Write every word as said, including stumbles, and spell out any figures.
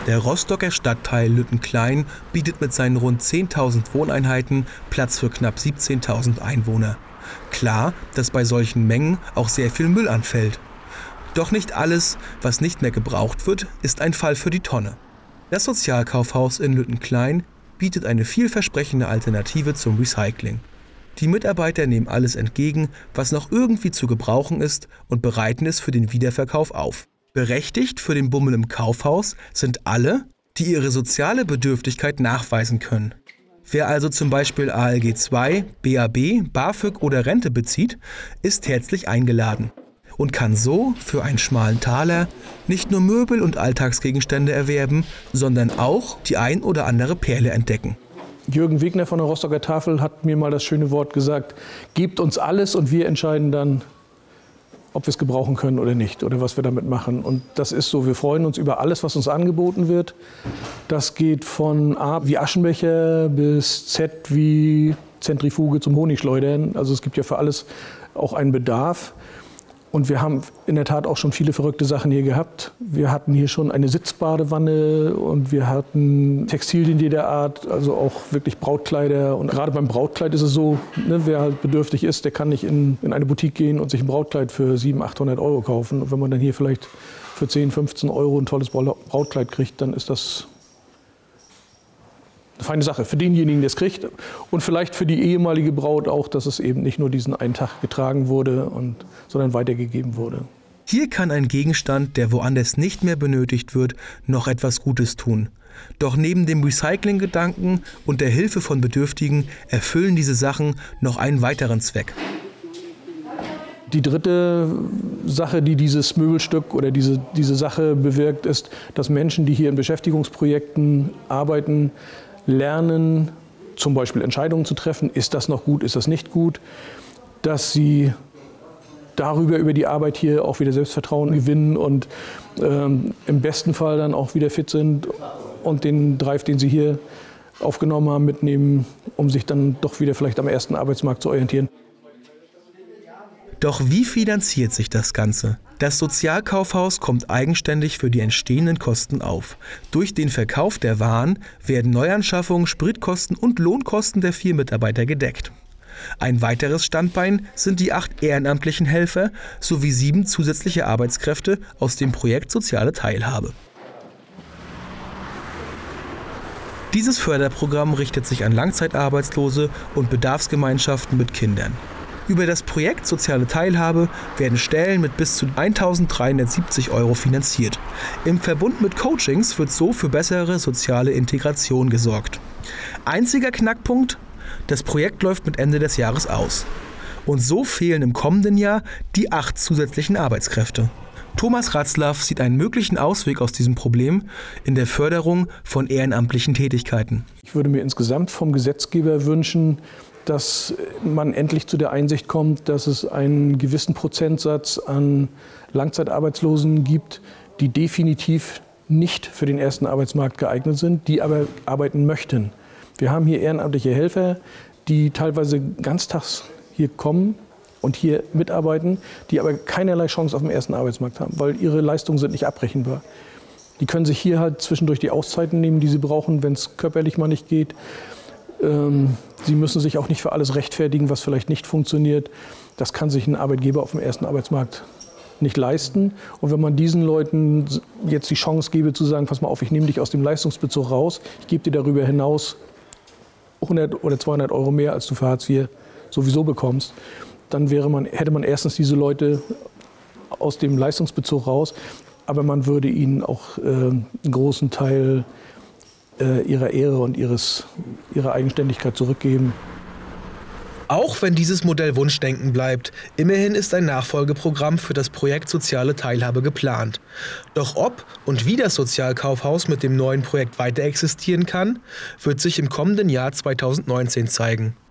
Der Rostocker Stadtteil Lüttenklein bietet mit seinen rund zehntausend Wohneinheiten Platz für knapp siebzehntausend Einwohner. Klar, dass bei solchen Mengen auch sehr viel Müll anfällt. Doch nicht alles, was nicht mehr gebraucht wird, ist ein Fall für die Tonne. Das Sozialkaufhaus in Lüttenklein bietet eine vielversprechende Alternative zum Recycling. Die Mitarbeiter nehmen alles entgegen, was noch irgendwie zu gebrauchen ist, und bereiten es für den Wiederverkauf auf. Berechtigt für den Bummel im Kaufhaus sind alle, die ihre soziale Bedürftigkeit nachweisen können. Wer also zum Beispiel A L G zwei, B A B, BAföG oder Rente bezieht, ist herzlich eingeladen und kann so für einen schmalen Taler nicht nur Möbel und Alltagsgegenstände erwerben, sondern auch die ein oder andere Perle entdecken. Jürgen Wegner von der Rostocker Tafel hat mir mal das schöne Wort gesagt: Gebt uns alles und wir entscheiden dann, ob wir es gebrauchen können oder nicht oder was wir damit machen. Und das ist so, wir freuen uns über alles, was uns angeboten wird. Das geht von A wie Aschenbecher bis Z wie Zentrifuge zum Honigschleudern. Also es gibt ja für alles auch einen Bedarf. Und wir haben in der Tat auch schon viele verrückte Sachen hier gehabt. Wir hatten hier schon eine Sitzbadewanne und wir hatten Textilien jeder Art, also auch wirklich Brautkleider. Und gerade beim Brautkleid ist es so, ne, wer halt bedürftig ist, der kann nicht in, in eine Boutique gehen und sich ein Brautkleid für siebenhundert, achthundert Euro kaufen. Und wenn man dann hier vielleicht für zehn, fünfzehn Euro ein tolles Brautkleid kriegt, dann ist das eine feine Sache für denjenigen, der es kriegt, und vielleicht für die ehemalige Braut auch, dass es eben nicht nur diesen einen Tag getragen wurde, und, sondern weitergegeben wurde. Hier kann ein Gegenstand, der woanders nicht mehr benötigt wird, noch etwas Gutes tun. Doch neben dem Recycling-Gedanken und der Hilfe von Bedürftigen erfüllen diese Sachen noch einen weiteren Zweck. Die dritte Sache, die dieses Möbelstück oder diese, diese Sache bewirkt, ist, dass Menschen, die hier in Beschäftigungsprojekten arbeiten, lernen, zum Beispiel Entscheidungen zu treffen. Ist das noch gut, ist das nicht gut? Dass sie darüber, über die Arbeit hier auch wieder Selbstvertrauen gewinnen und ähm, im besten Fall dann auch wieder fit sind und den Drive, den sie hier aufgenommen haben, mitnehmen, um sich dann doch wieder vielleicht am ersten Arbeitsmarkt zu orientieren. Doch wie finanziert sich das Ganze? Das Sozialkaufhaus kommt eigenständig für die entstehenden Kosten auf. Durch den Verkauf der Waren werden Neuanschaffungen, Spritkosten und Lohnkosten der vier Mitarbeiter gedeckt. Ein weiteres Standbein sind die acht ehrenamtlichen Helfer sowie sieben zusätzliche Arbeitskräfte aus dem Projekt Soziale Teilhabe. Dieses Förderprogramm richtet sich an Langzeitarbeitslose und Bedarfsgemeinschaften mit Kindern. Über das Projekt Soziale Teilhabe werden Stellen mit bis zu eintausenddreihundertsiebzig Euro finanziert. Im Verbund mit Coachings wird so für bessere soziale Integration gesorgt. Einziger Knackpunkt: Das Projekt läuft mit Ende des Jahres aus. Und so fehlen im kommenden Jahr die acht zusätzlichen Arbeitskräfte. Thomas Ratzlaff sieht einen möglichen Ausweg aus diesem Problem in der Förderung von ehrenamtlichen Tätigkeiten. Ich würde mir insgesamt vom Gesetzgeber wünschen, dass man endlich zu der Einsicht kommt, dass es einen gewissen Prozentsatz an Langzeitarbeitslosen gibt, die definitiv nicht für den ersten Arbeitsmarkt geeignet sind, die aber arbeiten möchten. Wir haben hier ehrenamtliche Helfer, die teilweise ganztags hier kommen und hier mitarbeiten, die aber keinerlei Chance auf dem ersten Arbeitsmarkt haben, weil ihre Leistungen sind nicht abrechenbar. Die können sich hier halt zwischendurch die Auszeiten nehmen, die sie brauchen, wenn es körperlich mal nicht geht. Sie müssen sich auch nicht für alles rechtfertigen, was vielleicht nicht funktioniert. Das kann sich ein Arbeitgeber auf dem ersten Arbeitsmarkt nicht leisten. Und wenn man diesen Leuten jetzt die Chance gäbe, zu sagen, pass mal auf, ich nehme dich aus dem Leistungsbezug raus, ich gebe dir darüber hinaus hundert oder zweihundert Euro mehr, als du für Hartz vier sowieso bekommst, dann wäre man, hätte man erstens diese Leute aus dem Leistungsbezug raus, aber man würde ihnen auch äh, einen großen Teil ihrer Ehre und ihres, ihrer Eigenständigkeit zurückgeben. Auch wenn dieses Modell Wunschdenken bleibt, immerhin ist ein Nachfolgeprogramm für das Projekt Soziale Teilhabe geplant. Doch ob und wie das Sozialkaufhaus mit dem neuen Projekt weiter existieren kann, wird sich im kommenden Jahr zweitausendneunzehn zeigen.